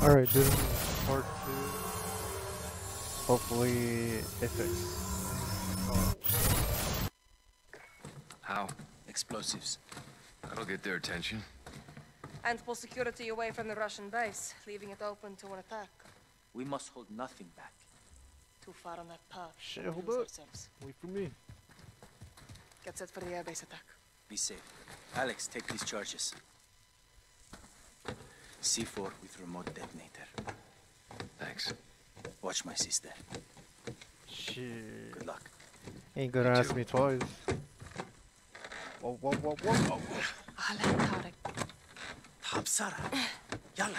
Alright, this is part 2. Hopefully it fixes. How? Explosives. That'll get their attention. And pull security away from the Russian base, leaving it open to an attack. We must hold nothing back. Too far on that path. Shit, We'll hold lose up. ourselves. Wait for me. Get set for the airbase attack. Be safe. Alex, take these charges. C4 with remote detonator. Thanks. Watch my sister. Shit. Good luck. Ain't gonna You ask too. me twice. Whoa, whoa, whoa, whoa. Ahlan Tarek. Habsara. Yalla.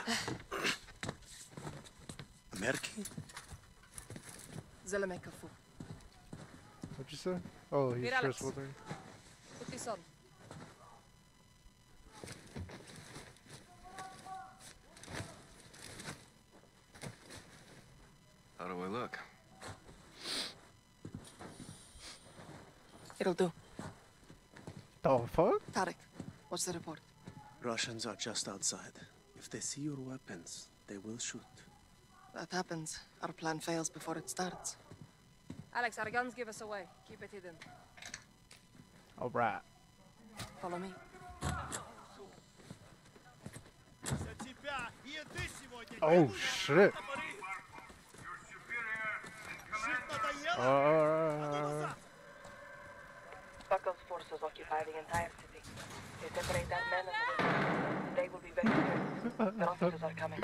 American? Zalame kafu. What'd you say? Oh, he's Wait, Alex. just with her. Put this on. How do I look? It'll do. The fuck? Tarek, what's the report? Russians are just outside. If they see your weapons, they will shoot. That happens. Our plan fails before it starts. Alex, our guns give us away. Keep it hidden. Alright. Follow me. Oh shit. Buckle's forces occupy the entire city. They separate our men and the women. They will be very good. The officers are coming.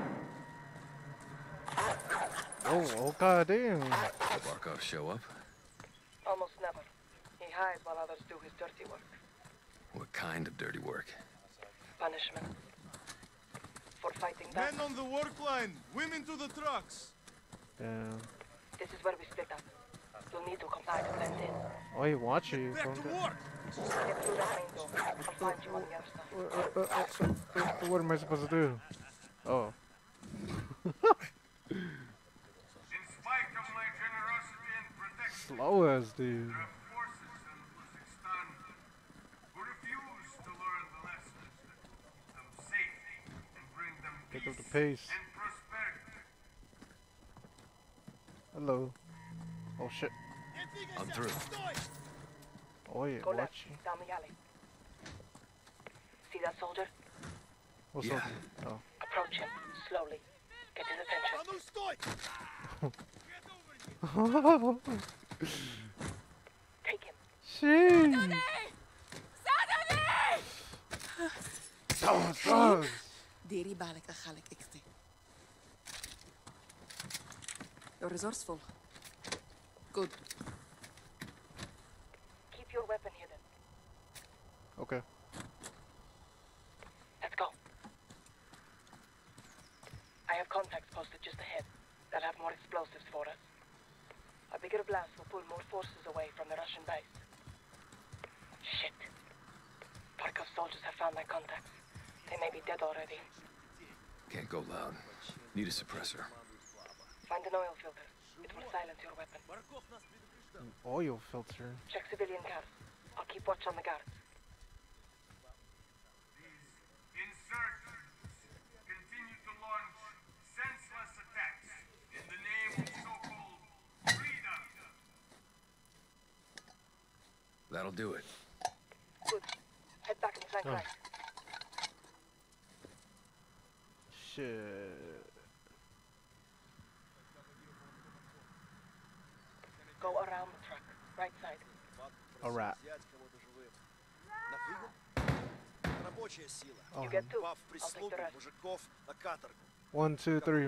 Oh goddamn. Did Barkov show up? Almost never. He hides while others do his dirty work. What kind of dirty work? Punishment. For fighting back. Men on the work line! Women to the trucks! Damn. This is where we split up. You'll need to comply to blend in. Oh, he watching you Back from to there. work! Get through that main door. I'll find you on the other side. What am I supposed to do? Oh. In spite of my generosity and protection, Slow as dude. there are forces in Uzbekistan who refuse to learn the lessons that keep them safe and bring them Pick up the peace pace. and prosperity. Hello. Oh shit. I'm through. Oh yeah, Go left, watching. down the alley. See that soldier? What's Yeah. up? Oh. Approach him, slowly. Get his attention. Take him. Sheesh. Oh, Diri balik achalik ikti. You're resourceful. Good. Keep your weapon hidden. okay. Let's go. I have contacts posted just ahead that have more explosives for us. A bigger blast will pull more forces away from the Russian base. Shit. Barkov soldiers have found my contacts. They may be dead already. Can't go loud. Need a suppressor. Find an oil filter. It will silence your weapon. An oil filter. Check civilian cars. I'll keep watch on the guards. These insurgents continue to launch senseless attacks in the name of so-called freedom. That'll do it. Good. Head back and flank Oh. right. Shit. Go around the truck. Right side. Alright. You get two. I'll take the rest. 1, 2, 3.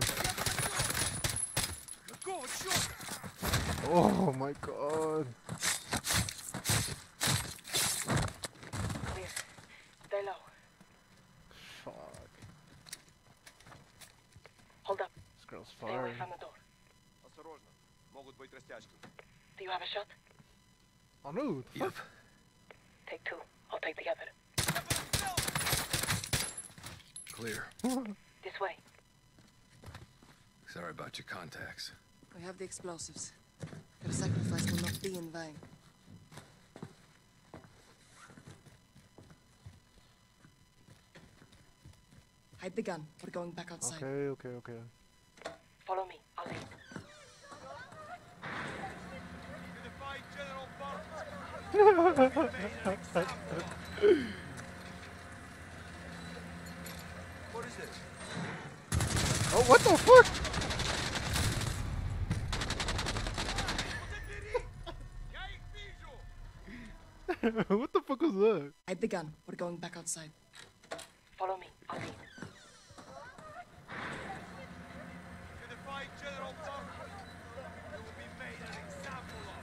Oh my god. Clear. Stay low. Fuck. Hold up. This girl's Stay away firing. from the door. Do you have a shot? Oh no. What the Yep. fuck? Take two. I'll take the other. Clear. This way. Sorry about your contacts. We have the explosives. Your sacrifice will not be in vain. Hide the gun. We're going back outside. Okay. Follow me. I'll lead. What is this? Oh, what the fuck? What the fuck was that? Hide the gun. We're going back outside. Follow me. I'll lead. To defy General Barker, you will be made an example of.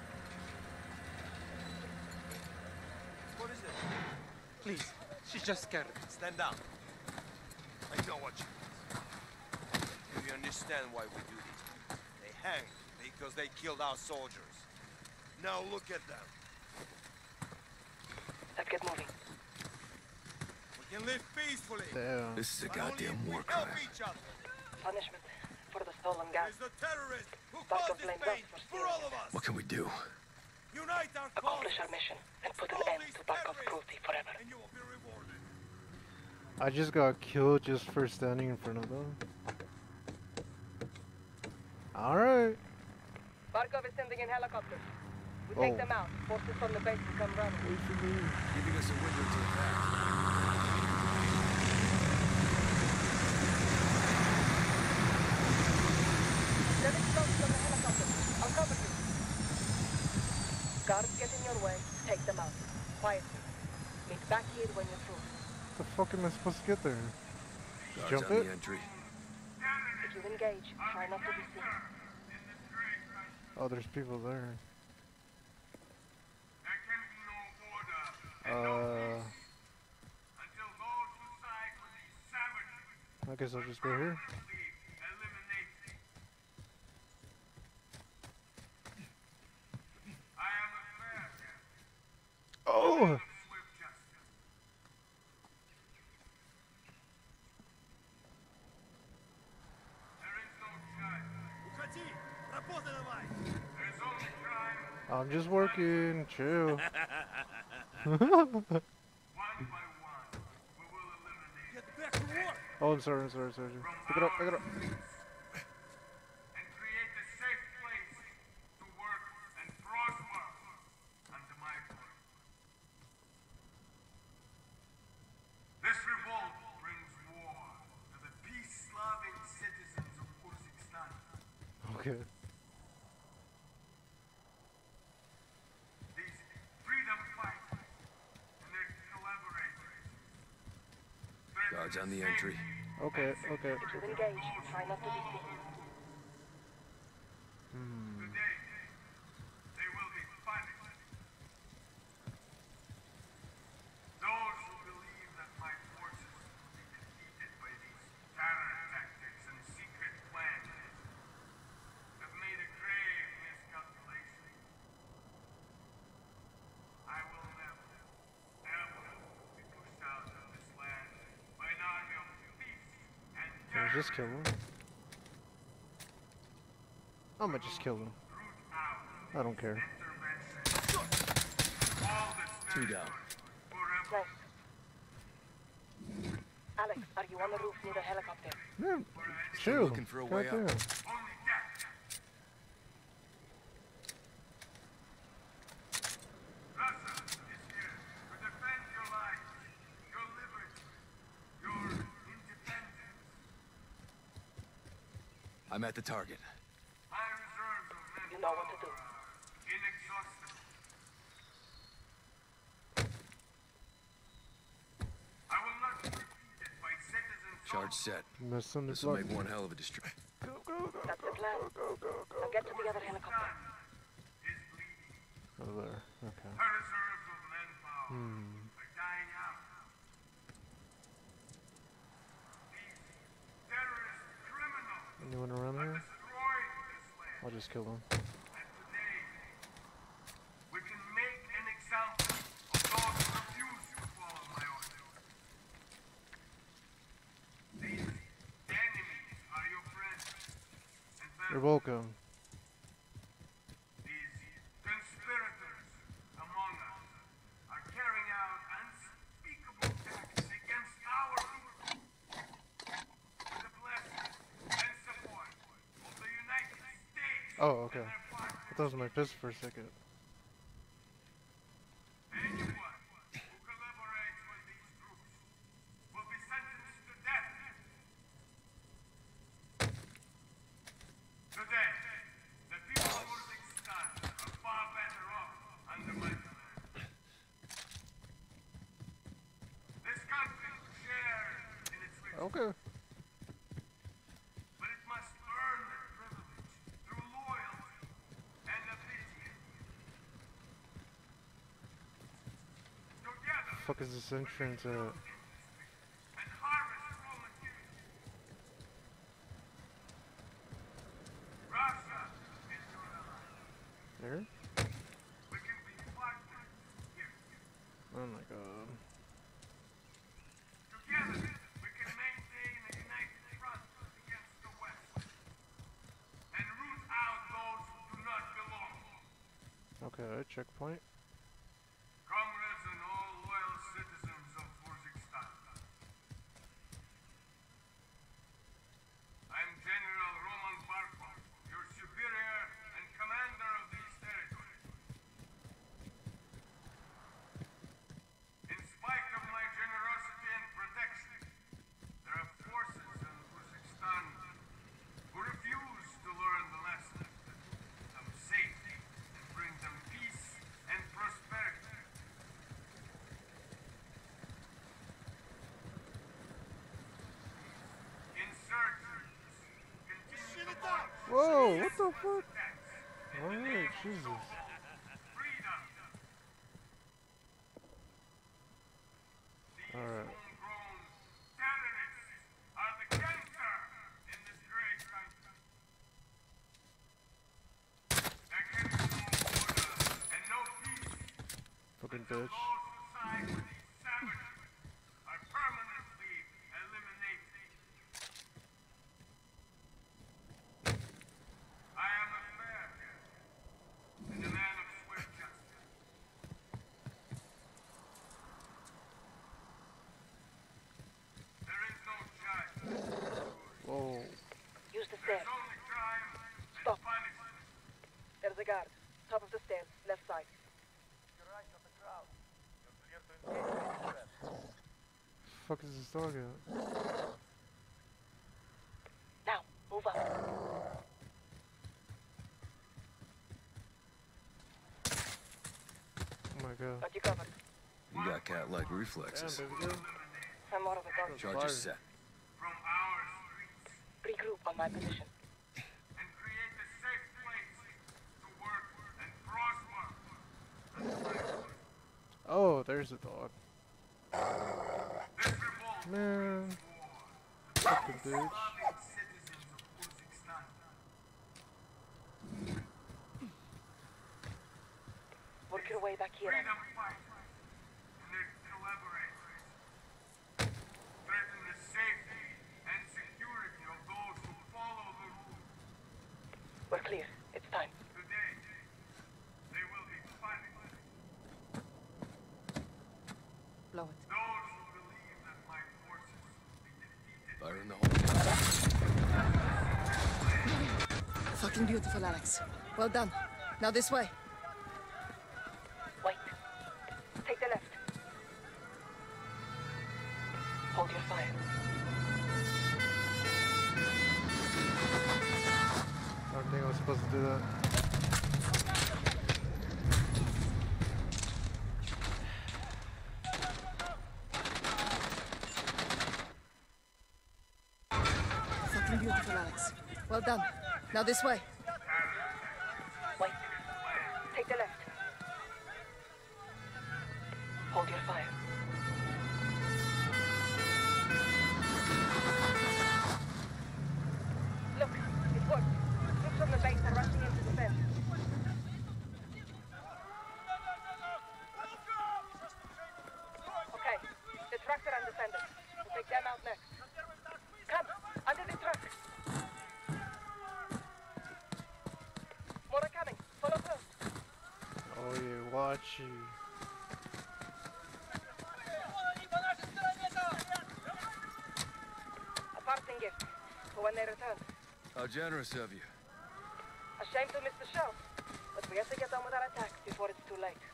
What is it? Please, she's just scared. Stand down. I know what you mean. Do you understand why we do this? They hanged because they killed our soldiers. Now look at them. Let's get moving. We can live peacefully. Damn. This is a but only goddamn if we war help crime. each other. Punishment for the stolen gas. There's the terrorists who Barker caused this blames pain us for for stealing all it. of us. What can we do? Unite our Accomplish our causes. mission and put an Expose end these to Barkov's terrorists, cruelty forever. and you will be rewarded. I just got killed just for standing in front of them. Alright. Barkov is sending in helicopters. We Oh. take them out. Forces from the base will come running. Giving us a window to attack. Send explosives on the helicopter. I'll cover you. Guards get in your way. Take them out. Quietly. Meet back here when you're through. The fuck am I supposed to get there? Guards Jump on it? the entry. If you engage, try not to be seen. Oh, there's people there. There can be no order and no peace until those who side with these savages I guess I'll just go here. permanently eliminated. I am a fair man. Oh! Swift justice. There is no judge. There is only crime. I'm just working. Chill. One by one, we will eliminate Get back to work! Oh, I'm sorry. Pick it up. and create a safe place to work and prosper under my command. This revolt brings war to the peace-loving citizens of Urzikstan. Okay. These freedom fighters and their collaborators. Guards on the entry. Okay. If you engage, try not to be seen. Today, they will be punished. Those who believe that my forces will be defeated by these terror tactics and secret plans have made a grave miscalculation. I will never, ever be pushed out of this land by an army of peace and Can I just terror. kill him? I'm gonna just kill him. Root out I don't care. intervention. All that's Two down. forever. Nice. Alex, are you on the roof near the helicopter? Man, chill. looking for a way Goddamn. out. Only death. Russia is here to defend your life, your liberty, your independence. I'm at the target. My reserves of men You know what to do. are inexhaustible. I will not be defeated by citizens. Charge set. Mess on This this will block. make one hell of a distraction. That's the plan. Now get to the other helicopter. Is bleeding. Oh, there. Okay. Her reserves of manpower are dying out. These terrorist criminals Anyone around are here? destroying this land. I'll just kill him. And today, we can make an example of those who refuse to follow my orders. These enemies are your friends. And You're family. welcome. These conspirators among us are carrying out unspeakable attacks against our people. Oh, okay. I thought it was my pistol for a second. Anyone who collaborates with these groups will be sentenced to death. Today, the people of Uzbekistan are far better off under my command. This country shares in its riches, Okay. but it must earn that privilege through loyalty and obedience. Together, Fuck is this entrance at? and harvest raw materials. Russia is your ally. There? We can be partners here. Oh my god. Together, we can maintain a united front against the West and root out those who do not belong. Okay, checkpoint. Comrades and all loyal citizens of Uzbekistan. I'm General Roman Barkov, your superior and commander of these territories. In spite of my generosity and protection, there are forces in Uzbekistan who refuse to learn the lessons that keep them safe and bring them peace and prosperity. Insurgents continue to launch Whoa, what the fuck? attacks in the Alright, name of Jesus. so-called freedom. These Alright. homegrown terrorists are the cancer in this great country. There can be no order and no peace Fucking until bitch. those who side with these savages are permanently eliminated. I am a fair man and a man of swift justice. There is no judge. Whoa. Use the There's stairs. only crime and Stop. punishment. There's a guard. Top of the stairs, left side. Fuck is this dog at? Now, move up. Oh my god. Got you covered. You got cat-like Damn, reflexes. baby girl. I'm more of a dog. Charges set. From our streets Regroup on my position. and create a safe place to work and prosper. Oh, there's a dog. This revolt Man. war. Fucking bitch. Loving citizens of Uzbekistan. Work your way back here. Freedom fighters and their collaborators threaten the safety and security of those who follow the rules. We're clear. It's time. Today, they will be punished. Blow it. Those who believe that my forces will be defeated Fire in the hole. Fucking beautiful, Alex. Well done. Now this way. Wait. Take the left. Hold your fire. I don't think I was supposed to do that. Fucking beautiful, Alex. Well done. Now this way. Wait. Take the left. Hold your fire. Look, it worked. Troops from the base are rushing into the fence. Okay, the trucks are undefended. We'll take them out next. Come, under the truck. More are coming. Follow close. Oh yeah, watch you. A parting gift for when they return. How generous of you. A shame to miss the show, but we have to get on with our attack before it's too late.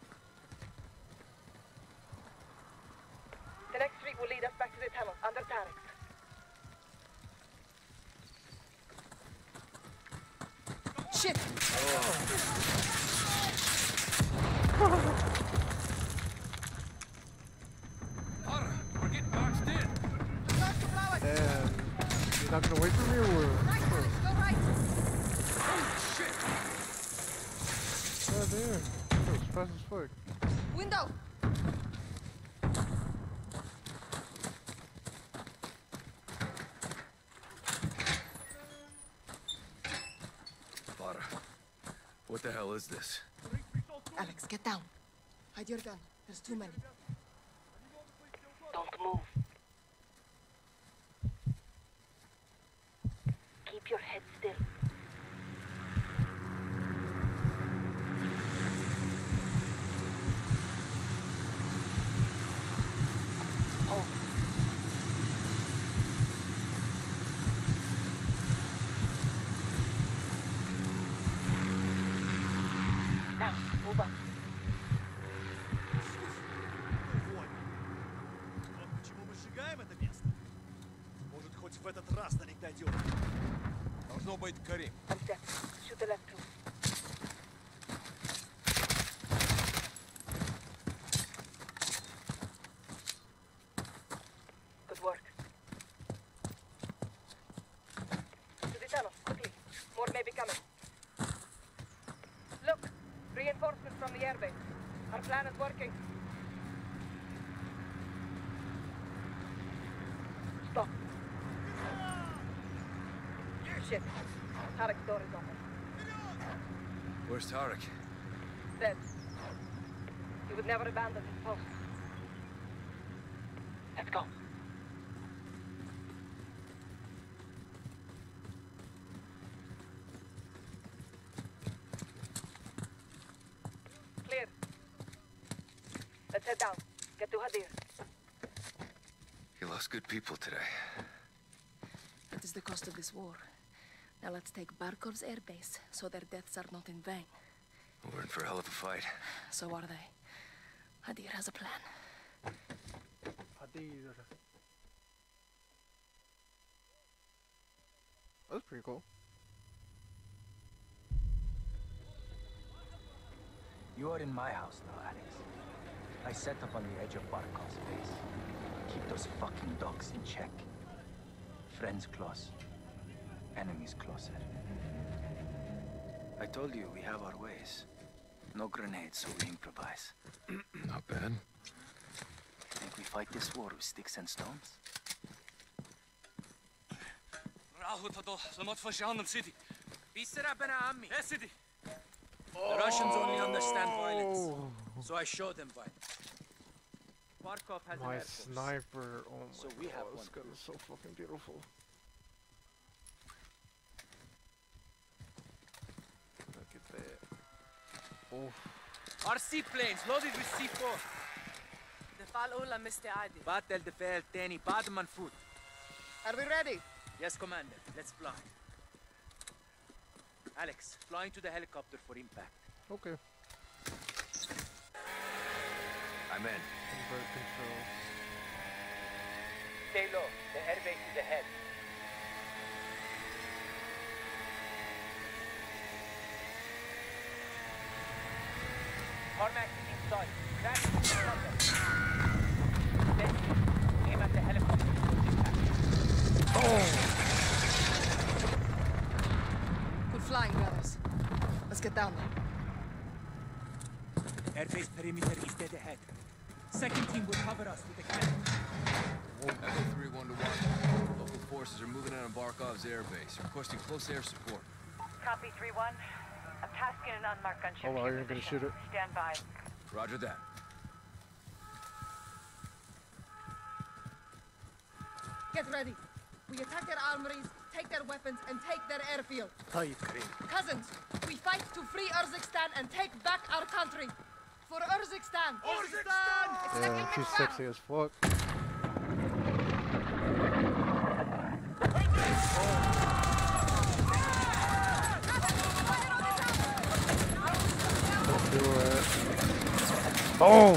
The next street will lead us back to the tunnel under Tarek's. Shit! Lara, we're getting boxed in. And you're not gonna wait for me or what? Right, Alex, go right! Shit! God damn. That was fast as fuck. Window! Lara, what the hell is this? Alex, get down. Hide your gun. There's too many. Don't move. Keep your head still. Oh. Now, move up. Вот почему мы сжигаем это место. Может, хоть в этот раз до них дойдет. Должно быть Карим. I'm set. Shoot the left too. Good work. To the tunnel, quickly. More may be coming. Look, reinforcements from the airbase. Our plan is working. Stop. Shit. Tarek's door is open. Where's Tarek? Dead. He would never abandon his post. Let's go. Clear. Let's head down. Get to Hadir. You lost good people today. That is the cost of this war. Now let's take Barkov's airbase, so their deaths are not in vain. We're in for a hell of a fight. So are they. Hadir has a plan. Hadir. That's pretty cool. You are in my house now, Alex. I set up on the edge of Barkov's base. Keep those fucking dogs in check. Friends close. Enemies closer. I told you we have our ways. No grenades, so we improvise. Not bad. Think we fight this war with sticks and stones? City. City. The Russians only understand violence, so I show them violence. Barkov has an My air force. sniper. Oh my So we have god, one. this gun is so fucking beautiful. Look at that. Oh, Our seaplanes loaded with C4. دفاع الأولى مستعدة. بات الدفاع الثاني بعد ما نفوت. Are we ready? Yes, Commander. Let's fly. Alex, flying to the helicopter for impact. okay. I'm in. Bird control. Stay low. The airbase is ahead. Cormac is inside. Crash the helicopter. Then aim at the helicopter. Good flying, brothers. Let's get down there. Airbase perimeter is dead ahead. Second team will cover us with the cannon. Echo 3-1-1. Local forces are moving out on Barkov's airbase, requesting close air support. Copy 3-1. I'm tasking an unmarked gunship. Hold on, you're gonna shoot it. Stand by. Roger that. Get ready. We attack their armories, take their weapons, and take their airfield. طيب كريم. Cousins, we fight to free Urzikstan and take back our country. For Urzikstan! Urzikstan! It's like Yeah, a she's mitzvah. sexy as fuck. Oh!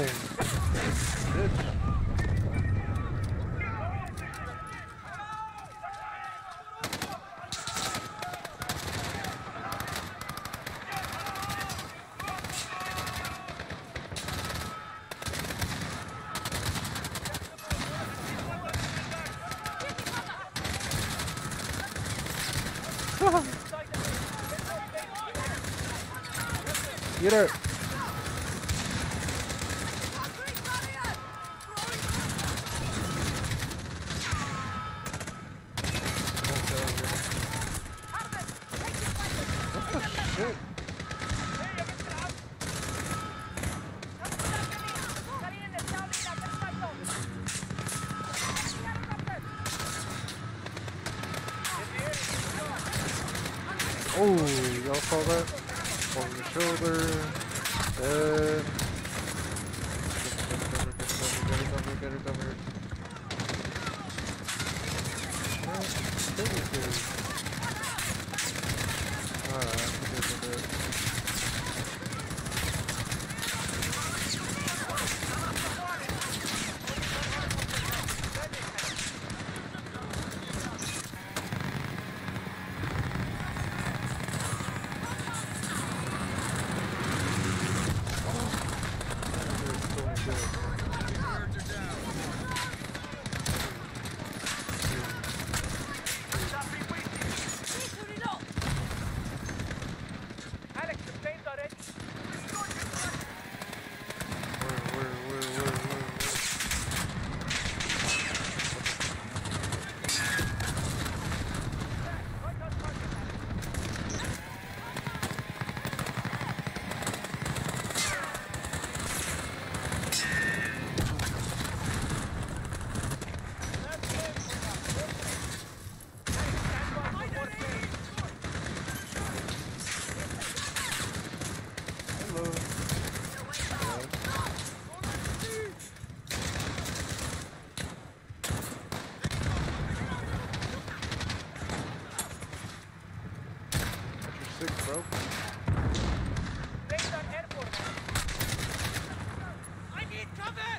Get her! Shit. Oh, y'all saw that? On the shoulder. Dead. Get her covered. Alright, we're good. Bro. I need cover!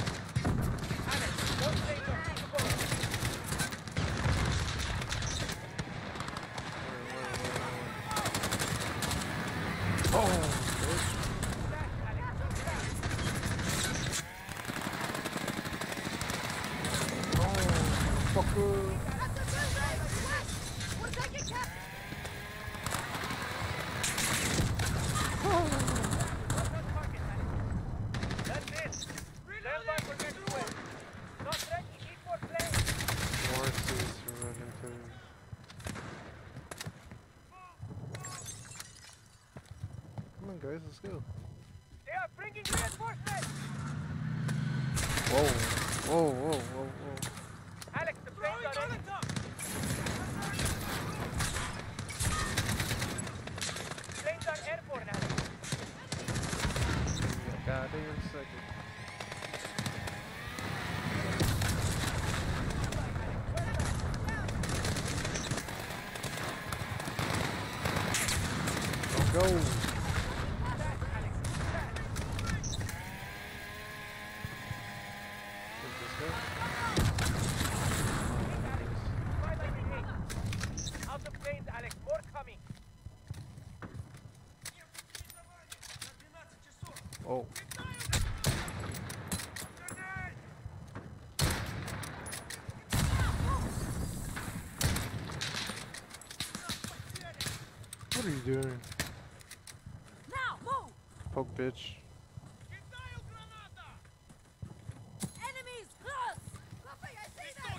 Come on, guys, let's go. They are bringing reinforcements! Whoa, whoa, whoa, whoa, whoa. Alex, the planes are ready. Planes are airborne, Alex. Goddamn second. Go. Let's go. Out of planes, Alex. More coming. Oh. What are you doing? Now, move! Poke bitch. Enemies close! Coffee, I see them!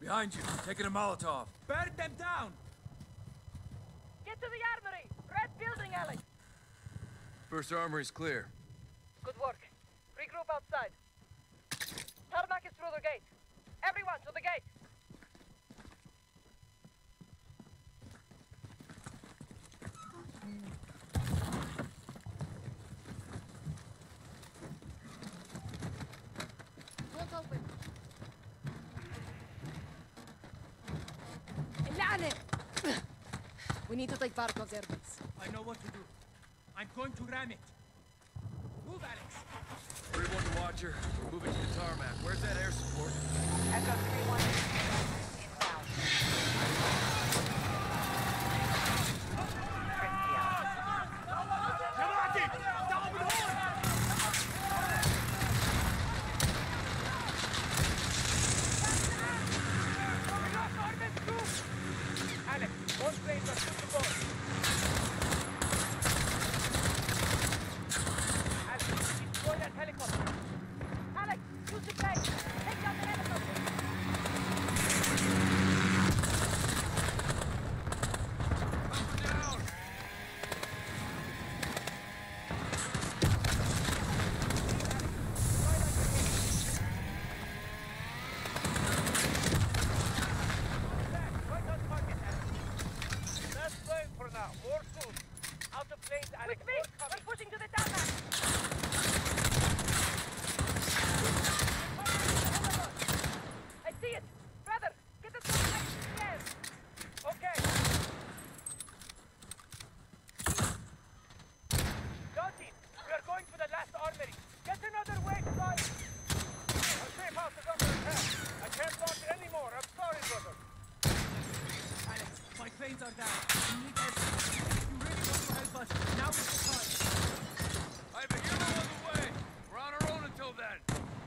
Behind you, taking a Molotov. Burn them down! Get to the armory! Red building, Alex! First armory's clear. Good work. Regroup outside. Tarmac is through the gate. Everyone to the gate! Don't open. اللعنة! We need to take Barkov's airbase. I know what to do. I'm going to ram it. Move, Alex. 3-1 to Watcher. We're moving to the tarmac. Where's that air support? Echo 3-1. Inbound. Risky out. Alex, all planes are good to go. Alex, destroy that helicopter. Alex, use the plane. Take down the helicopter. Down! Right on target, Alex. Last plane for now. More soon. Out of planes, Alex. With me! We're pushing to the tarmac! I see it! Brother, get us to the next stairs! Okay. Johnson, we are going for the last armory. Get another way, guys. Our safe house is under attack. I can't launch anymore. I'm sorry, brother. Alex, my planes are down. We need help. If you really want to help us, now is the time. I have a hero on the way. We're on our own until then.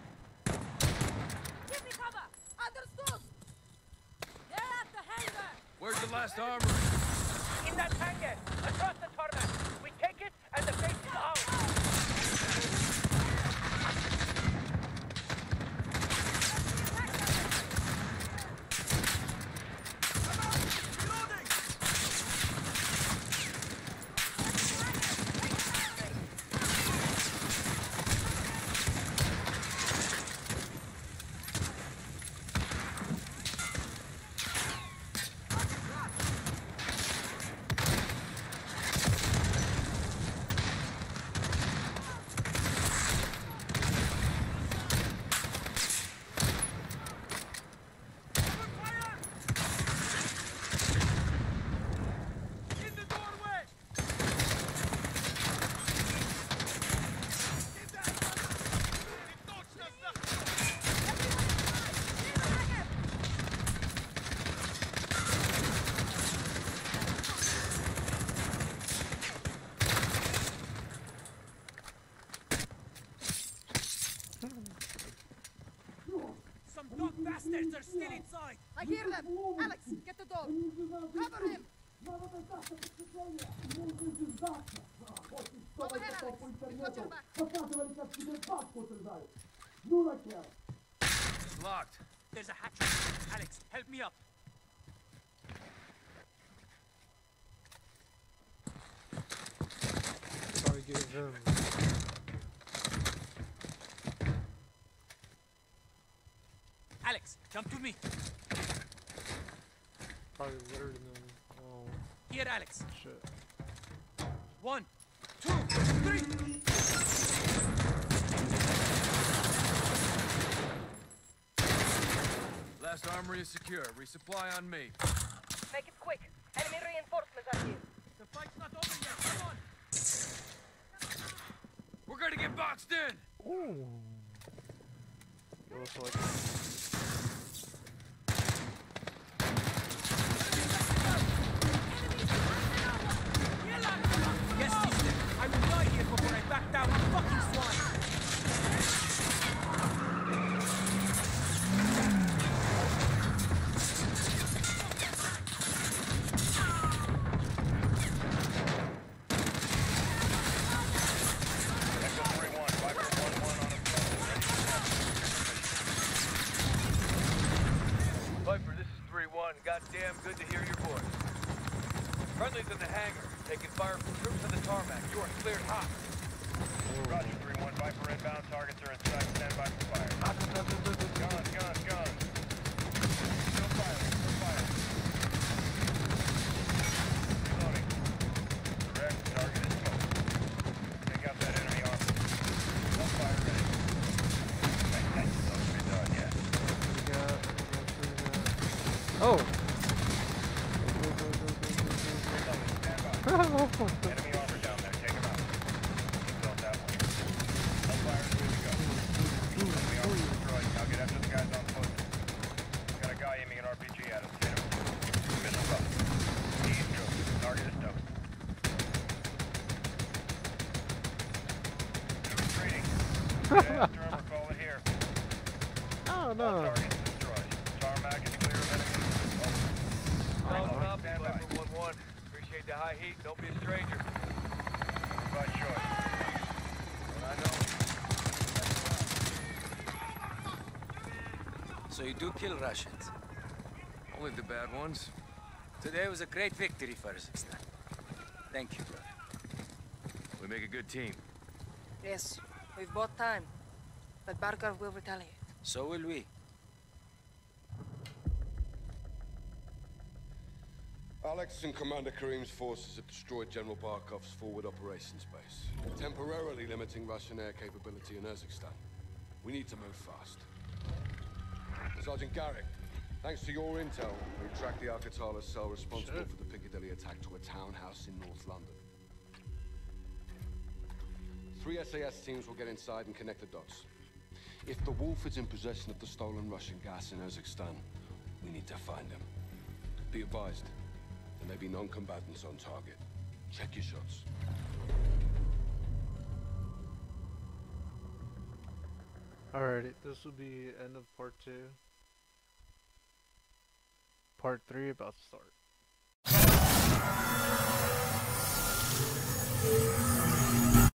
Give me cover! Understood! They're at the hangar! Where's the last armory? In that hangar, across the tarmac. We take it, and the base is ours. In the doorway! Some dog bastards are still inside! I hear them! Alex, get the door! Cover him! Go ahead, Alex. We've got your back. It's locked. There's a hatch open. Alex, help me up. Probably give them. Alex, jump to me. Probably lured them. Oh, Here, Alex. shit. 1, 2, 3! Last armory is secure. Resupply on me. Make it quick. Enemy reinforcements are here. The fight's not over yet. Come on! We're gonna get boxed in! Ooh. It looks like. Yes, sister. I will die here before I back down, you fucking swine! Echo 3-1, Viper 1-1 on approach. damn good to hear your voice. Friendly's in the hangar, taking fire from troops on the tarmac. You are cleared hot. Roger, 3-1. Viper inbound. Targets are inside. Stand by for fire. Guns, guns, guns. Still firing. Still firing. Reloading. Direct. Target is close. Take out that enemy armor. Still fire ready. That's supposed to be done, yeah. Oh! Enemy armor down there. Take him out. Built that one. Hellfire is good to go. Enemy armor destroyed. Now get after the guys on foot. Got a guy aiming an RPG at us. Hit him. Missiles up. He's good. Target is done. Retreating. Get after him or call it here. Oh no! All targets destroyed. Tarmac is clear of enemies. Solid copy, Stand by. Viper 1-1. Appreciate the high heat. Don't be a stranger. By choice. What I know. So you do kill Russians. Only the bad ones. Today was a great victory for Kazakhstan. Thank you, brother. We make a good team. Yes, we've bought time. But Barkov will retaliate. So will we. Alex and Commander Karim's forces have destroyed General Barkov's forward operations base, temporarily limiting Russian air capability in Kazakhstan. We need to move fast. Sergeant Garrick, thanks to your intel, we tracked the Alcatala cell responsible for the Piccadilly attack to a townhouse in North London. 3 SAS teams will get inside and connect the dots. If the Wolf is in possession of the stolen Russian gas in Kazakhstan, we need to find him. Be advised, there may be non-combatants on target. Check your shots. Alrighty, this will be end of part 2. Part 3 about to start.